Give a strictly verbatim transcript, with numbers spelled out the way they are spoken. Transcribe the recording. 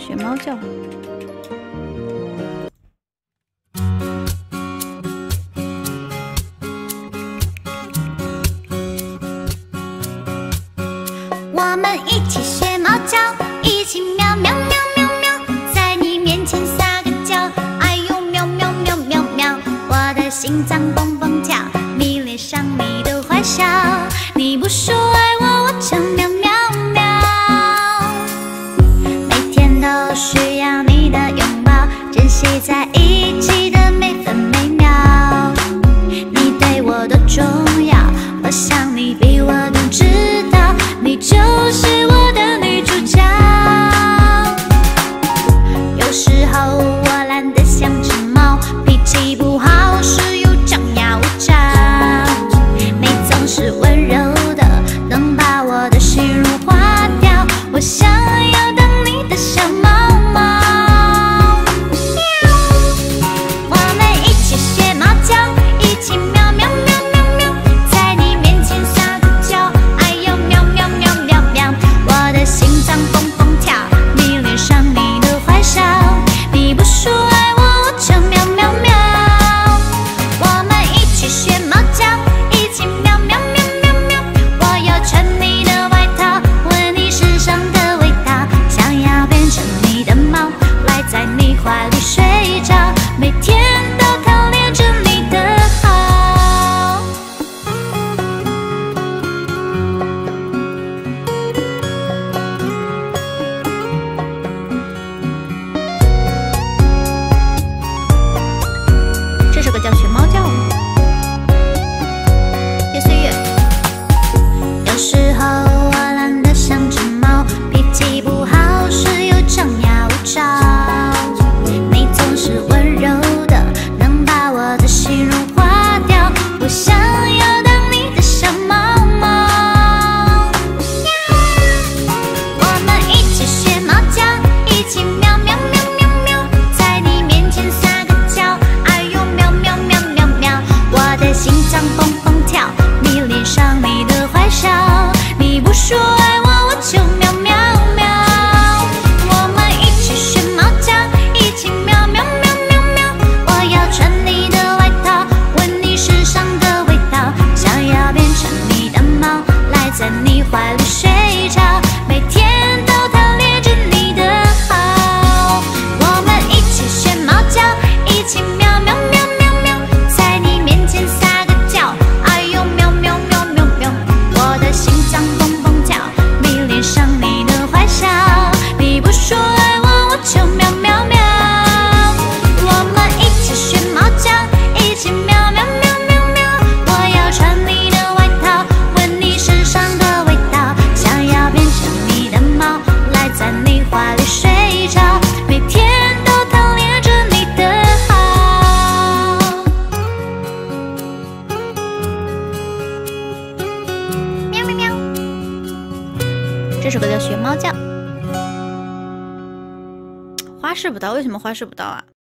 学猫叫。 我们一起学猫叫，一起喵喵喵喵喵，在你面前撒个娇，哎呦喵喵喵喵喵，我的心脏蹦蹦跳，迷恋上你的坏笑，你不说爱我，我就喵喵喵，每天都需要你的拥抱，珍惜在一起的每分每秒，你对我多重要，我想你比我更知道，你就是我的女主角。有时候我懒得像只猫，脾气不好时又张牙舞爪，你总是温柔的，能把我的心融化掉，我想要当你的小猫猫。我们一起学猫叫，一起喵喵喵喵喵，在你面前撒个娇，哎呦喵喵喵喵喵，我的心脏蹦蹦跳，迷恋上你的坏笑，你不说爱我，我就喵喵喵。我们一起学猫叫，一起喵喵喵喵喵，我要穿你的外套，闻你身上的味道，想要变成你的猫，赖在你怀里睡着，每天都贪恋着你的好。 这首歌叫学猫叫。叶岁月。 有时候我懒得像只猫，脾气不好时又张牙舞爪，你总是温柔的，能把我的心融化掉，我想要当你的小猫猫。我们一起学猫叫，一起喵喵喵喵喵，在你面前撒个娇，哎呦喵喵喵喵喵，我的心脏蹦蹦跳，迷恋上你的坏笑，你不说爱我，我就喵喵喵。我们一起学猫叫，一起喵喵喵喵喵，我要穿你的外套，闻你身上的味道，想要变成你的猫，赖在你怀里睡着，每天都贪恋着你的好。我们一起学猫叫，一起喵喵喵喵喵，在你面前撒个娇，哎呦喵喵喵喵喵，我的心脏蹦蹦跳，迷恋上你的坏笑，你不说爱我，我就喵喵喵。我们一起学猫叫，一起喵喵喵喵喵，我要穿你的外套，闻你身上的味道，想要变成你的猫，赖在你怀里睡着，每天都贪恋着你的好。喵喵喵。 这首歌叫学猫叫。花式不到，为什么花式不到啊？